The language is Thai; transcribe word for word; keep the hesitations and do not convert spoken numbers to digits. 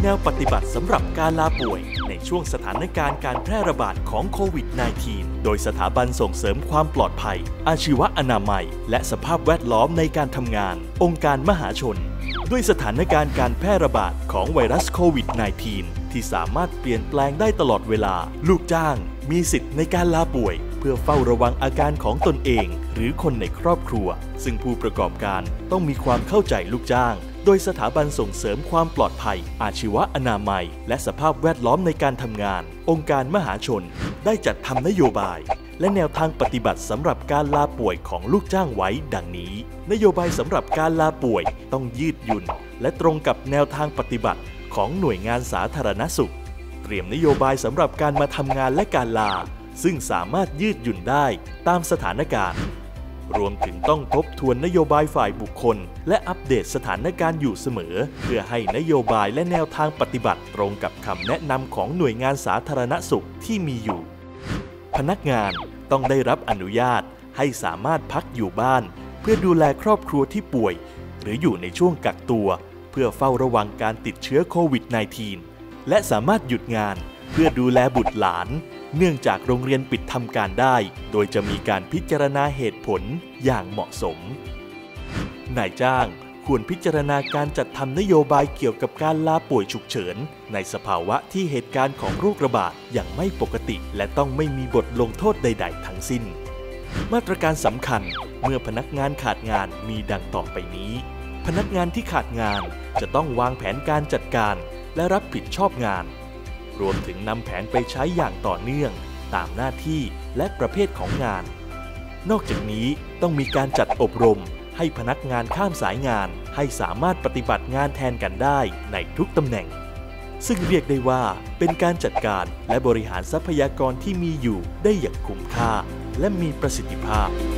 แนวปฏิบัติสำหรับการลาป่วยในช่วงสถานการณ์การแพร่ระบาดของโควิด สิบเก้า โดยสถาบันส่งเสริมความปลอดภัยอาชีวอนามัยและสภาพแวดล้อมในการทำงานองค์การมหาชนด้วยสถานการณ์การแพร่ระบาดของไวรัสโควิด สิบเก้า ที่สามารถเปลี่ยนแปลงได้ตลอดเวลาลูกจ้างมีสิทธิ์ในการลาป่วยเพื่อเฝ้าระวังอาการของตนเองหรือคนในครอบครัวซึ่งผู้ประกอบการต้องมีความเข้าใจลูกจ้างโดยสถาบันส่งเสริมความปลอดภัยอาชีวอนามัยและสภาพแวดล้อมในการทำงานองค์การมหาชนได้จัดทำนโยบายและแนวทางปฏิบัติสำหรับการลาป่วยของลูกจ้างไว้ดังนี้นโยบายสำหรับการลาป่วยต้องยืดหยุ่นและตรงกับแนวทางปฏิบัติของหน่วยงานสาธารณสุขเตรียมนโยบายสำหรับการมาทำงานและการลาซึ่งสามารถยืดหยุ่นได้ตามสถานการณ์รวมถึงต้องทบทวนนโยบายฝ่ายบุคคลและอัปเดตสถานการณ์อยู่เสมอเพื่อให้นโยบายและแนวทางปฏิบัติตรงกับคำแนะนำของหน่วยงานสาธารณสุขที่มีอยู่พนักงานต้องได้รับอนุญาตให้สามารถพักอยู่บ้านเพื่อดูแลครอบครัวที่ป่วยหรืออยู่ในช่วงกักตัวเพื่อเฝ้าระวังการติดเชื้อโควิด สิบเก้า และสามารถหยุดงานเพื่อดูแลบุตรหลานเนื่องจากโรงเรียนปิดทำการได้โดยจะมีการพิจารณาเหตุผลอย่างเหมาะสมนายจ้างควรพิจารณาการจัดทำนโยบายเกี่ยวกับการลาป่วยฉุกเฉินในสภาวะที่เหตุการณ์ของโรคระบาดอย่างไม่ปกติและต้องไม่มีบทลงโทษใดๆทั้งสิ้นมาตรการสำคัญเมื่อพนักงานขาดงานมีดังต่อไปนี้พนักงานที่ขาดงานจะต้องวางแผนการจัดการและรับผิดชอบงานรวมถึงนำแผนไปใช้อย่างต่อเนื่องตามหน้าที่และประเภทของงานนอกจากนี้ต้องมีการจัดอบรมให้พนักงานข้ามสายงานให้สามารถปฏิบัติงานแทนกันได้ในทุกตำแหน่งซึ่งเรียกได้ว่าเป็นการจัดการและบริหารทรัพยากรที่มีอยู่ได้อย่างคุ้มค่าและมีประสิทธิภาพ